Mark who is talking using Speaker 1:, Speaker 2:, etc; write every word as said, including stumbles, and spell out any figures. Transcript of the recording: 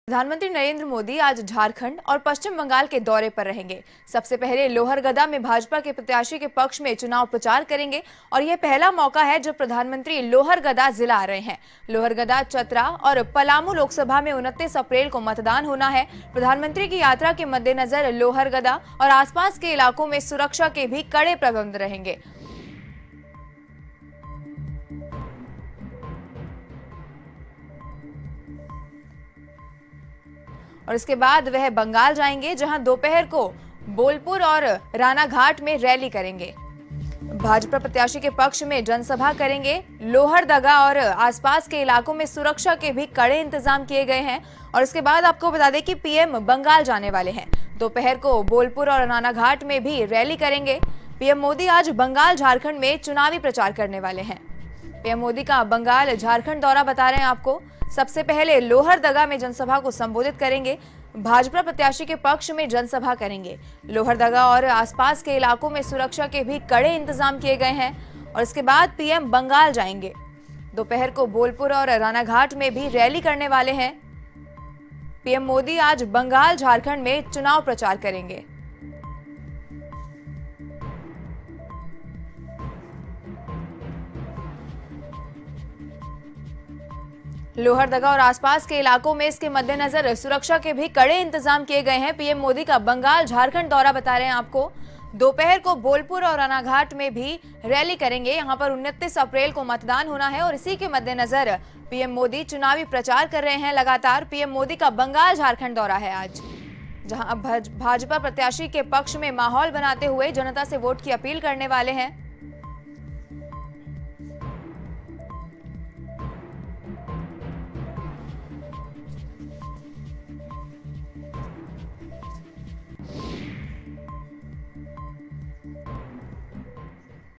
Speaker 1: प्रधानमंत्री नरेंद्र मोदी आज झारखंड और पश्चिम बंगाल के दौरे पर रहेंगे। सबसे पहले लोहरदगा में भाजपा के प्रत्याशी के पक्ष में चुनाव प्रचार करेंगे और यह पहला मौका है जब प्रधानमंत्री लोहरदगा जिला आ रहे हैं। लोहरदगा, चतरा और पलामू लोकसभा में उनतीस अप्रैल को मतदान होना है। प्रधानमंत्री की यात्रा के मद्देनजर लोहरदगा और आसपास के इलाकों में सुरक्षा के भी कड़े प्रबंध रहेंगे। और इसके बाद वह बंगाल जाएंगे, जहां दोपहर को बोलपुर और रानाघाट में रैली करेंगे। भाजपा प्रत्याशी के पक्ष में जनसभा करेंगे। लोहरदगा और आसपास के इलाकों में सुरक्षा के भी कड़े इंतजाम किए गए हैं। और इसके बाद आपको बता दें कि पीएम बंगाल जाने वाले हैं। दोपहर को बोलपुर और रानाघाट में भी रैली करेंगे। पीएम मोदी आज बंगाल, झारखंड में चुनावी प्रचार करने वाले हैं। पीएम मोदी का बंगाल, झारखंड दौरा बता रहे हैं आपको। सबसे पहले लोहरदगा में जनसभा को संबोधित करेंगे। भाजपा प्रत्याशी के पक्ष में जनसभा करेंगे। लोहरदगा और आसपास के इलाकों में सुरक्षा के भी कड़े इंतजाम किए गए हैं। और इसके बाद पीएम बंगाल जाएंगे। दोपहर को बोलपुर और रानाघाट में भी रैली करने वाले हैं। पीएम मोदी आज बंगाल, झारखंड में चुनाव प्रचार करेंगे। लोहरदगा और आसपास के इलाकों में इसके मद्देनजर सुरक्षा के भी कड़े इंतजाम किए गए हैं। पीएम मोदी का बंगाल, झारखंड दौरा बता रहे हैं आपको। दोपहर को बोलपुर और रानाघाट में भी रैली करेंगे। यहां पर उनतीस अप्रैल को मतदान होना है और इसी के मद्देनजर पीएम मोदी चुनावी प्रचार कर रहे हैं लगातार। पीएम मोदी का बंगाल, झारखंड दौरा है आज, जहां भाजपा प्रत्याशी के पक्ष में माहौल बनाते हुए जनता से वोट की अपील करने वाले हैं।